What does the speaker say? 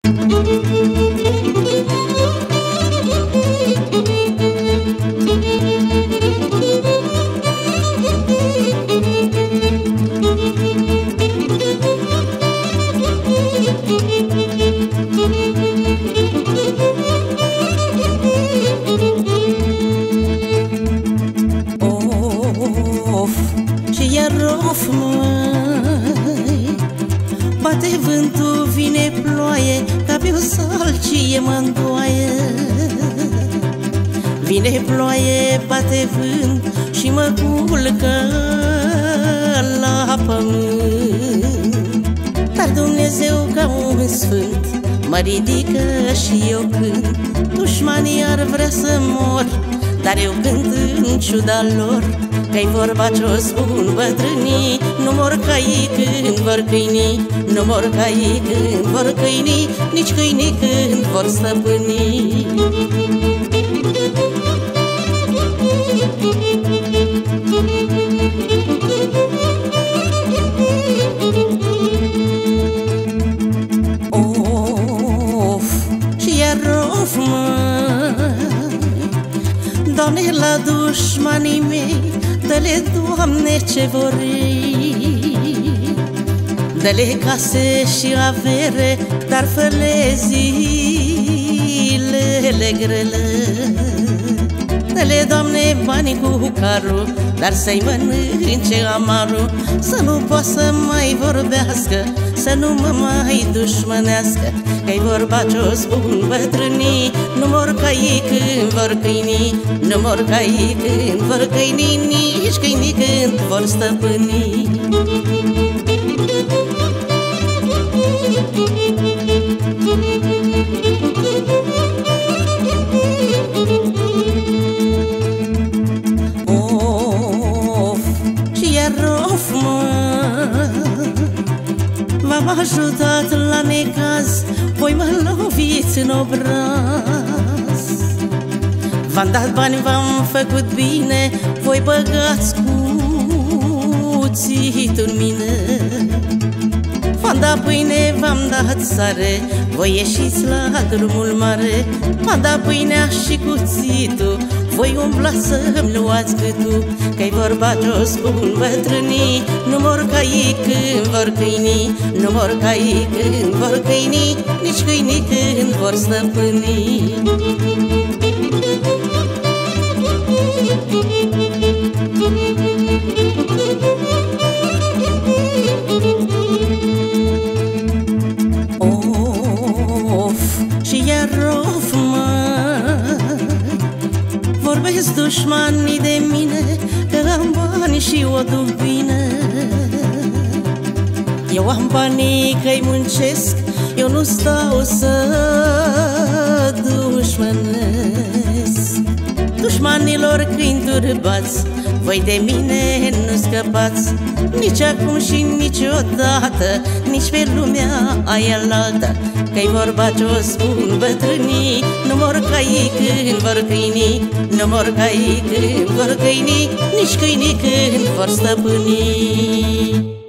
Și iar of, măi, bate vântul, vine ploaie, ca pe o salcie mă-ndoaie. Vine ploaie, bate vânt și mă culcă la pământ. Dar Dumnezeu ca un sfânt mă ridică și eu cânt. Dușmanii ar vrea să mor, dar eu cânt în ciuda lor. Că-i vorba ce-o spun bătrânii, nu mor caii când vor câini, nu mor caii când vor câini, nici câinii când vor stăpâni. Of, și iar of, măi, Doamne, la dușmanii mei, dă-le, Doamne, ce vor ei. Dă-le case și avere, dar fă-le zilele grele. Dă-le, Doamne, banii cu carul, dar să-i mănânce amarul. Să nu poată să mai vorbească, să nu mă mai dușmănească. Că-i vorba ce-o spun bătrânii, nu mor caii când vor câini, nu mor caii când vor câini, nici câinii când vor stăpâni. V-am ajutat la necaz, voi mă loviți în obraz. V-am dat bani, v-am făcut bine, voi băgați cuțitul în mine. V-am dat pâine, v-am dat sare, voi ieșiți la drumul mare. V-am dat pâinea și cuțitul, voi umblați să-mi luați gâtul. Că-i vorba ce-o spun bătrânii, nu mor caii când vor câini, nu mor caii când vor câini, nici câinii când vor stăpâni. Of, și iar of, măi, vorbesc dușmanii de mine, că am bani și o duc bine. Eu am banii că-i muncesc, eu nu stau să dușmănesc. Dușmanilor câini turbați, voi de mine nu scăpați, nici acum și niciodată, nici pe lumea aia altă. Că-i vorba ce-o spun bătrânii, nu mor caii când vor câini, nu mor caii când vor câini, nici câinii când vor stăpâni.